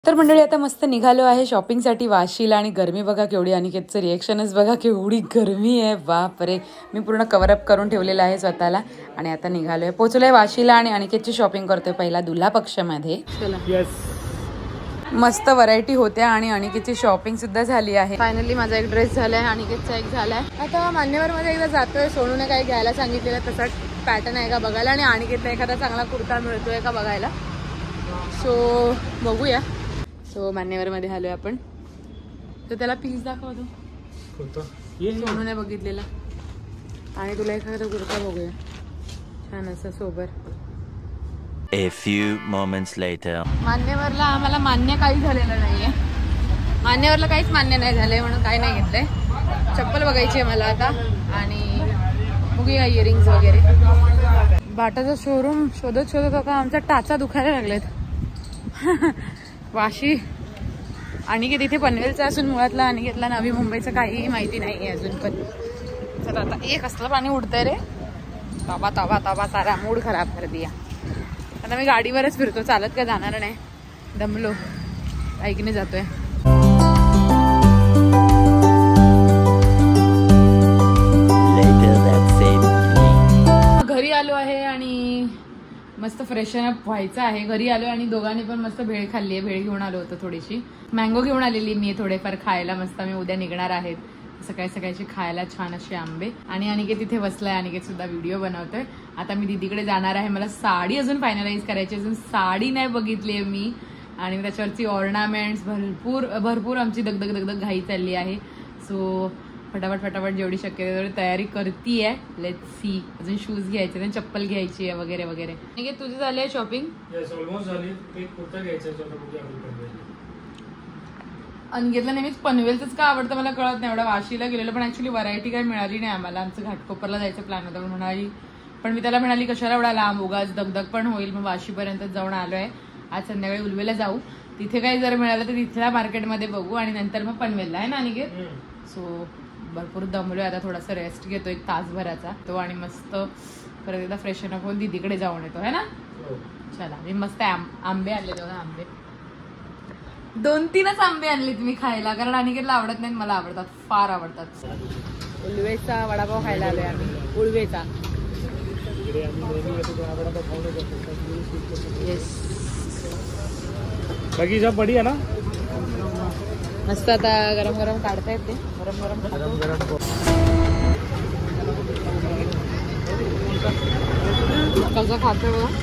तर मंडळी आता मस्त निघालो आहे शॉपिंगसाठी वाशीला आणि गरमी बघा केवढी. अनिकेतचं रिएक्शनच बघा केवढी गरमी आहे. बापरे, मी पूर्ण कव्हरअप करून ठेवलेला आहे स्वतःला आणि आता निघालो आहे. पोहोचलोय वाशीला आणि अनिकेतची शॉपिंग करतोय पहिला दुल्हा पक्षमध्ये. मस्त व्हरायटी होत्या आणि अनिकेतची शॉपिंग सुद्धा झाली आहे. फायनली माझा एक ड्रेस झालाय, अनिकेतचा एक झालाय. आता मान्यवरमध्ये एकदा जातोय. सोनूने काही घ्यायला सांगितलेलं तसा पॅटर्न आहे का बघायला आणि अनिकेतला एखादा चांगला कुर्ता मिळतोय का बघायला. सो बघूया. सो मान्यवरमध्ये आलोय आपण. तर त्याला पीस दाखवतो. सोनूने बघितलेला आणि तुला एखादा कुर्ता बघूया छान असं sober. A few moments later. मान्यवरला आम्हाला मान्य काही झालेलं नाहीये. मान्यवरला काहीच मान्य नाही झालंय म्हणून काही नाही घेतलंय. चप्पल बघायची आहे मला आता आणि बघूया इयरिंग्स वगैरे. बाटाचं शोरूम शोधत शोधत आता आमचा टाचा दुखायला लागलेत. वाशी अनिकेत इथे पनवेलचा असून मुळातला अनिकेतला नवी मुंबईचं काहीही माहिती नाही अजून पण. चला आता एक असलं पाणी उडतंय रे. ताबा ताबा ताबा सारा मूड खराब कर दिया. आता मी गाडीवरच फिरतो, चालत काय जाणार नाही. दमलो, बाईकने जातोय. घरी आलो आहे आणि मस्त फ्रेशन अप व्हायचं आहे. घरी आलो आणि दोघांनी पण मस्त भेळ खाल्ली आहे. भेळ घेऊन आलो होतो, थोडीशी मँगो घेऊन आलेली मी थोडेफार खायला. मस्त मी उद्या निघणार आहेत सकाळी सकाळची खायला छान असे आंबे. आणि अनिकेत तिथे बसलाय, अनिकेत सुद्धा व्हिडिओ बनवतोय. आता मी दीदीकडे जाणार आहे. मला साडी अजून फायनलाइज करायची, अजून साडी नाही बघितली आहे मी. आणि त्याच्यावरची ऑर्नामेंट्स भरपूर आमची दगदग दगदग घाई चालली आहे. सो फटाफट जेवढी शक्य तेवढी तयारी करतीये. Let's see. अजून शूज घ्यायचे, चप्पल घ्यायची आहे वगैरे वगैरे. अनिकेत तुझी झाली आहे शॉपिंग? अनिकेतला नेहमीच पनवेलच का आवडतं मला कळत नाही. एवढा वाशीला गेलेलो पण ऍक्च्युली व्हरायटी काही मिळाली नाही आम्हाला. आमचं घाटकोपरला जायचं प्लॅन होता म्हणाली, पण मी त्याला म्हणाली कशाला एवढा लांब, उगाच दगदग पण होईल. मग वाशीपर्यंत जाऊन आलोय. आज संध्याकाळी उलवेला जाऊ. तिथे काही जर मिळालं तर तिथल्या मार्केटमध्ये बघू आणि नंतर मग पनवेलला आहे ना अनिकेत. सो भरपूर दमलोय आता, थोडासा रेस्ट घेतो एक तासभराचा तो आणि मस्त परत एकदा फ्रेशन अप होऊन दीदीकडे जाऊन येतो है ना. चला मी मस्त आंबे आणले बघा. आंबे 2-3च आंबे आणले तुम्ही खायला, कारण अनिकेतला आवडत नाहीत, मला आवडतात, फार आवडतात. उलवेचा वडापाव खायला आलोय आम्ही. उलवेचा येस बाकी सब बढ़िया ना. मस्त आता गरम गरम काढता येते. गरम गरम कसं खातो बघा.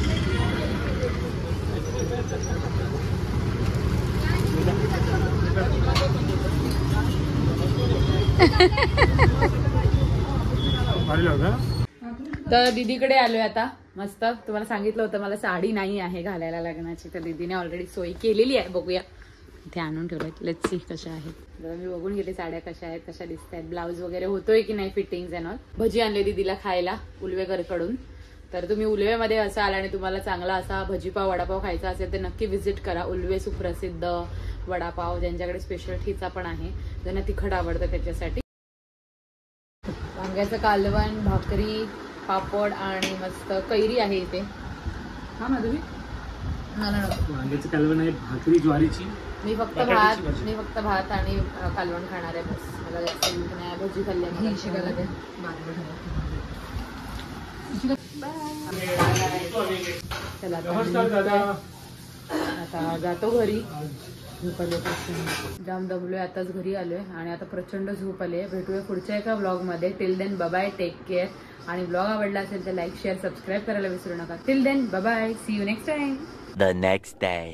तर दीदीकडे आलोय आता. मस्त तुम्हाला सांगितलं होतं मला साडी नाही आहे घालायला लग्नाची, तर दीदीने ऑलरेडी सोय केलेली आहे. बघूया इथे आणून ठेवलंय. लेट्स सी कशा आहेत. मी बघून गेले साड्या कशा आहेत, कशा दिसत आहेत, ब्लाऊज वगैरे होतोय की नाही फिटिंग अँड ऑल. भजी आणली दीदीला खायला उलवेकरकडून. तर तुम्ही उलवेमध्ये असाल आणि तुम्हाला चांगला असा भजीपाव वडापाव खायचा असेल तर नक्की व्हिजिट करा. उलवे सुप्रसिद्ध वडापाव, ज्यांच्याकडे स्पेशल ठिचा पण आहे, ज्यांना तिखट आवडतं त्याच्यासाठी. वांग्याचं कालवण, भाकरी, पापड आणि मस्त कैरी आहे इथे. हा माधवी वांग्याचं कालवण आहे, भाकरी ज्वारीची. मी फक्त भात आणि कालवण खाणार आहे बस. मला जास्त नाही. भजी खाल्ली चला आता जातो घरी. जाम दमलोय, आताच घरी आलोय आणि आता प्रचंड झोप आली. भेटूया पुढच्या एका ब्लॉग मध्ये. Till then bye, take care. आणि ब्लॉग आवडला असेल तर लाईक, शेअर, सबस्क्राईब करायला विसरू नका. Till then bye, see you next time. The next day.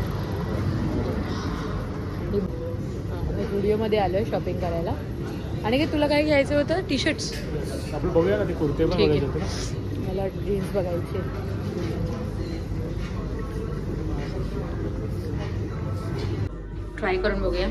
Video मध्ये आलोय शॉपिंग करायला. आणि तुला काय घ्यायचं होतं? टी शर्ट्स आपण बघूया ना, ते कुर्ते पण बघायचे होते ना. मला जीन्स बघायचे. ट्राय करून बघूया.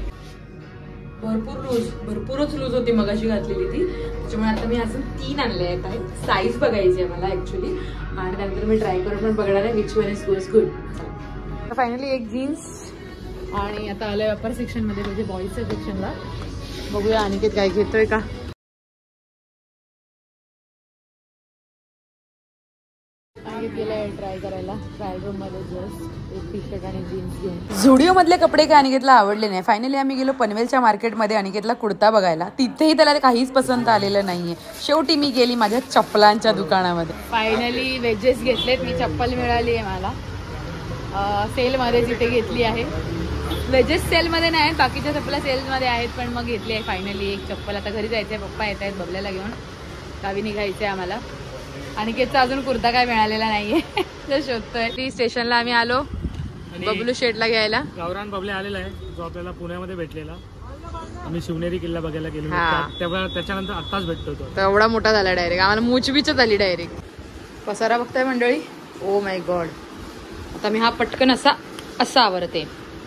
भरपूरच लूज होती मगाशी घातलेली ती, त्याच्यामुळे आता मी अजून 3 आणले आहेत. साईज बघायची आहे मला ऍक्च्युली आणि नंतर मी ट्राय करून पण बघणार आहे which one is good. Finally एक जीन्स आणि आता आलोय अपर सेक्शन मध्ये, म्हणजे बॉईजच्या सेक्शनला. बघूया अनिकेत काय घेतोय का. अनिकेत गेलाय ट्राय ट्राय करायला ट्रायल रूम मध्ये जस्ट एक टी शर्ट आणि जीन्स घेऊन. झुडिओ मधले कपडे काय अनिकेतला आवडले नाही. फायनली आम्ही गेलो पनवेलच्या मार्केटमध्ये अनिकेतला कुर्ता बघायला. तिथेही त्याला काहीच पसंत आलेलं नाहीये. शेवटी मी गेली माझ्या चप्पलांच्या दुकानामध्ये. फायनली वेजेस घेतलेत मी. चप्पल मिळाली आहे मला सेलमध्ये जिथे घेतली आहे. वेजेस सेलमध्ये नाही आहेत, बाकीच्या चप्पला सेलमध्ये आहेत, पण मग घेतली आहे फायनली एक चप्पल. आता घरी जायचं आहे, पप्पा येत आहेत बबल्याला घेऊन. गावी निघायचं आहे आम्हाला. अनिकेतचा अजून कुर्ता काय मिळालेला नाहीये तर शोधतोय. ती स्टेशनला आम्ही आलो बबलू शेटला घ्यायला. गावरान बबले आलेला आहे जो आपल्याला पुण्यामध्ये भेटलेला. आम्ही शिवनेरी किल्ला बघायला गेलो तेव्हा, त्याच्यानंतर आत्ताच भेटतो तो. एवढा मोठा झाला डायरेक्ट. आम्हाला मूचबीच आली डायरेक्ट. पसारा बघताय मंडळी. Oh my god. आता मी हा पटकन असा आवरते.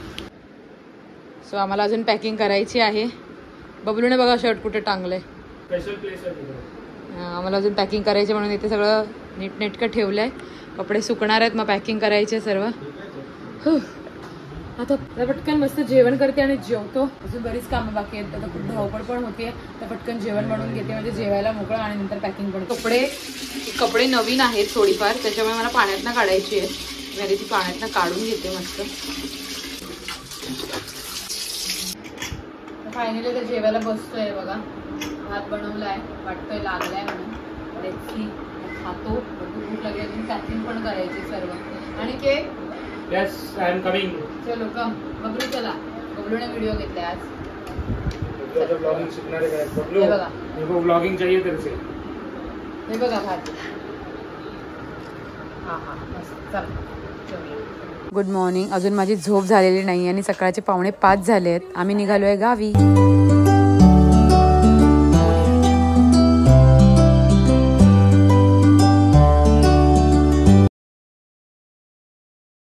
सो आम्हाला अजून पॅकिंग करायची आहे. बबलूने बघा शर्ट कुठे टांगलंय. स्पेशल प्लेस आहे. आम्हाला अजून पॅकिंग करायची म्हणून इथे सगळं नीटनेटकं ठेवलंय. कपडे सुकणार आहेत, मग पॅकिंग करायचे सर्व. आता पटकन मस्त जेवण करते आणि जेवतो. अजून बरीच कामं बाकी आहेत. आता खूप धावपळ पण होते. तर पटकन जेवण बनवून घेते म्हणजे जेवायला मोकळं आणि नंतर पॅकिंग पण. कपडे नवीन आहेत थोडीफार, त्याच्यामुळे मला पाण्यातनं काढायची आहे. मी आधी ती पाण्यातनं काढून घेते मस्त. फायनली तर जेवायला बसतोय बघा. भात बनवलाय, वाटतोय लागलाय म्हणून. रेसिपी खातो. भूक लागली अजून पॅकिंग पण करायची सर्व. आणि cake yes I am coming. चलो कम. बबलू चला. बबलूने व्हिडिओ घेतलाय आज. ब्लॉगिंग शिकणारे काय बबलू. हे बघा, देखो ब्लॉगिंग चाहिए तेरे से. हे बघा भात. हा हा मस्त. चल. Good morning. अजून माझी झोप झालेली नाही आणि सकाळचे 4:45 झाले आहेत. आम्ही निघालोय गावी.